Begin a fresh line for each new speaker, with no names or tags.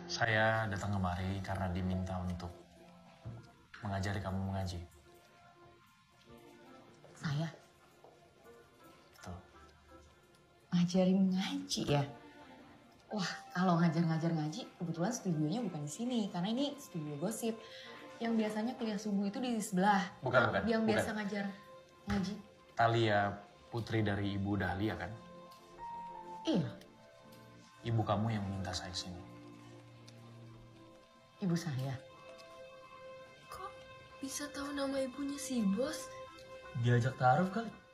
Saya datang kemari karena diminta untuk mengajari kamu mengaji.
Saya?
Betul.
Ngajarin ngaji ya? Wah, kalau ngajar-ngajar ngaji, kebetulan studionya bukan di sini. Karena ini studio gosip. Yang biasanya kuliah subuh itu di sebelah.
Bukan.
Yang biasa ngajar ngaji.
Talia, putri dari Ibu Dahlia kan?
Iya.
Ibu kamu yang minta saya sini.
Ibu saya.
Kok bisa tahu nama ibunya si bos?
Diajak taruh kali.